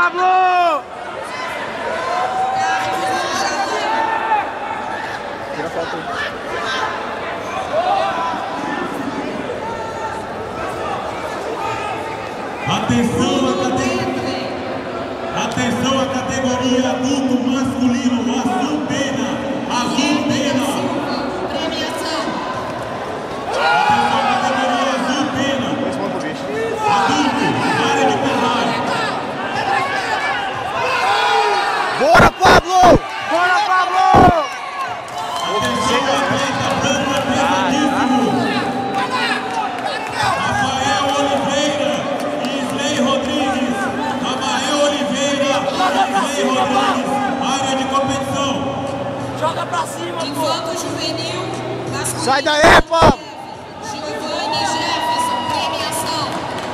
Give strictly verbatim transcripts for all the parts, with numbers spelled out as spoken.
Pablo! Tira a foto aí. Atenção a categoria, atenção a categoria adulto masculino, azul pena, azul pena. Premiação. Atenção a categoria azul pena. Adulto, área de pesagem. Bora, Pablo! Bora, Pablo! Atenção atleta branco pesadíssimo. Rafael Oliveira e Isley Rodrigues. Rafael Oliveira e Isley Rodrigues. Área de competição. Joga pra cima, pô! Infanto juvenil masculino. Sai daí, Pablo! Giovanni Jefferson, premiação.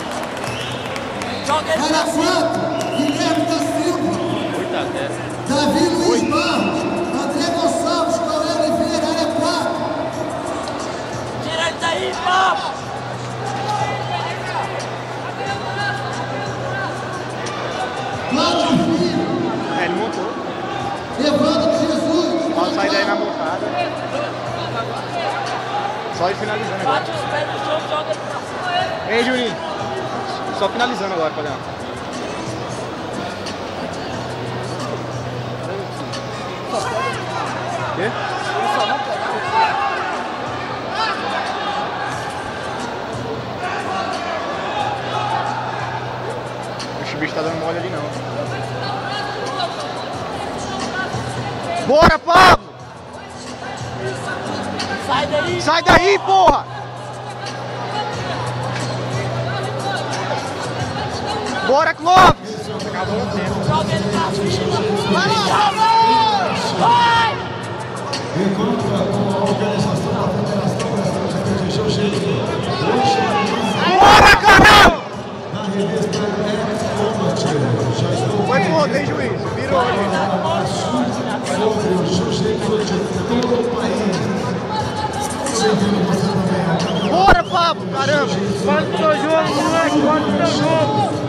Joga ele pra Área cima! quatro, Guilherme da Silva. Coitado dessa. Davi Luiz Barros. André Gonçalves, Cauê Oliveira, área quatro. Tira ele daí, Pablo! Cláudio Filho. É, ele montou. Evandro de Jesus. Pode sair daí na montada. Só ir finalizando agora. Bate os pés no chão, joga ele pra cima! Ei, Juninho. Só finalizando agora, Padrão. Quê? Oxe, o bicho tá dando mole ali não. Bora, Pablo! Sai daí! Sai daí, porra! Bora, Clóvis! Acabou o tempo. Joga ele pra cima! Vai lá! Vai! Encontra com a organização da Federação Brasileira de Jiu-Jitsu. Bora, caralho! Na revista é Combat. Já estou Foi pro rodeio, juiz. Virou ali. sobre o Jiu-Jitsu de todo o país. Bem-vindo você também. Bora, Pablo! Caramba! Faz o seu jogo, moleque! Faz o seu jogo!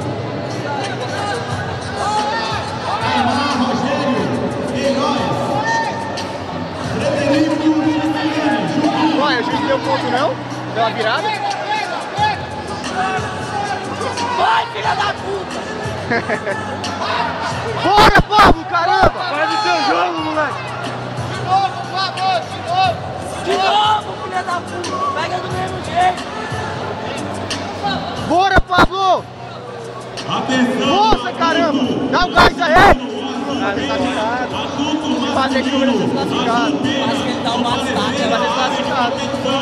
Aymar Rogério, Heróis. Frederico Cristiano. Ué, o juiz deu ponto não? Deu uma virada? Vai, filha da puta! Bora, Pablo! Caramba! Faz o seu jogo, moleque! De novo, por favor! De novo! De novo, filha da puta! Pega do mesmo jeito! Bora, Pablo! Atenção. Nossa, caramba! Dá um gás aí! Ah, ele tá ficado. Se fazer chuva, ele tá classificado. Acho que ele dá um bastante, Vai ser classificado.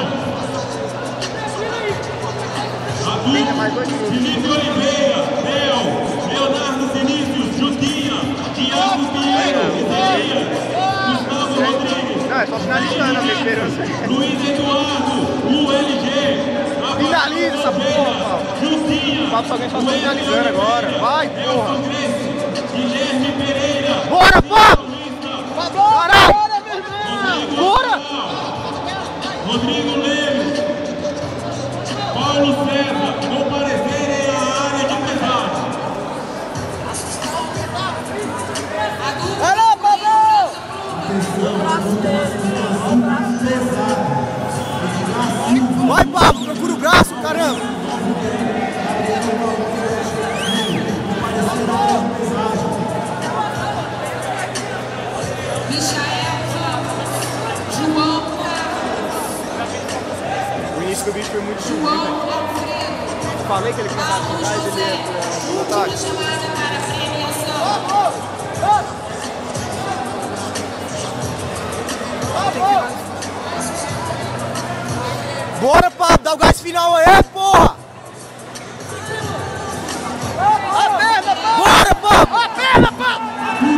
Tem mais dois minutos. Vinícius Oliveira, Theo, Leonardo Vinícius, Jutinha, Thiago Pinheiro, Isaías, Gustavo Rodrigues, Não, é só finalizando a minha esperança. Luiz Eduardo, U L G, Finaliza essa porra, Pablo. Jutinha, O Pablo só vem só finalizando agora. Vai, porra! Nelson Grace, Guilherme Pereira, Bora, Pablo! Caralho! Bora, meu irmão! Bora! Rodrigo Lemos, Paulo César, comparecerem à área de pesagem. Vai lá, Pablo! Vai, Pablo! Procura o braço, caramba! Michael Ramos. João Carlos. O início do bicho foi muito difícil. João Alfredo. Eu falei que ele começava a Paulo ficar e José. ele ia Última ataque. chamada para premiação. Bora, Pablo! Dá o gás final aí, porra! A perna, Pablo! Bora, Pablo! A perna, Pablo!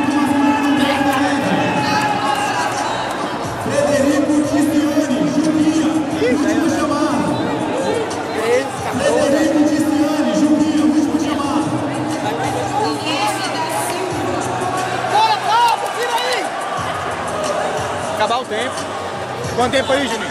Frederico Cristiano, Juninho, último chamado. Frederico Cristiano, Juninho, último chamado. Guilherme da Silva. Bora, Pablo! Tira aí! Acabar o tempo. Quanto tempo aí, Juninho?